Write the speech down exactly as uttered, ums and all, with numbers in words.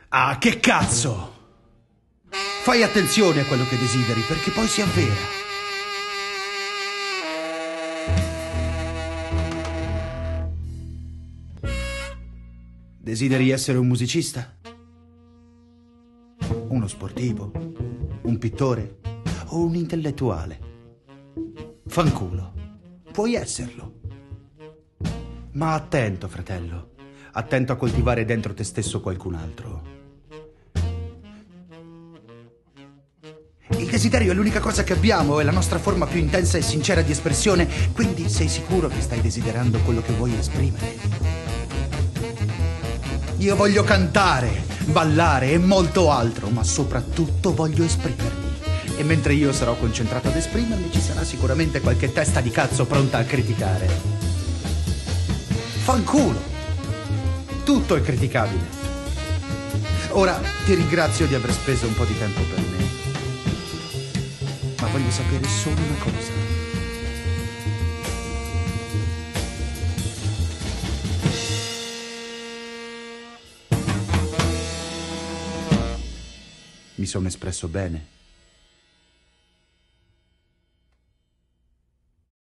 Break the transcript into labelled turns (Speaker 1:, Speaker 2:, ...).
Speaker 1: Ah, che cazzo! Fai attenzione a quello che desideri, perché poi si avvera. Desideri essere un musicista? Uno sportivo? Un pittore? O un intellettuale? Fanculo. Puoi esserlo. Ma attento, fratello. Attento a coltivare dentro te stesso qualcun altro. Il desiderio è l'unica cosa che abbiamo, è la nostra forma più intensa e sincera di espressione. Quindi sei sicuro che stai desiderando quello che vuoi esprimere? Io voglio cantare, ballare e molto altro, ma soprattutto voglio esprimermi. E mentre io sarò concentrato ad esprimermi, ci sarà sicuramente qualche testa di cazzo pronta a criticare. Fanculo! Tutto è criticabile. Ora ti ringrazio di aver speso un po' di tempo per me, ma voglio sapere solo una cosa. Mi sono espresso bene?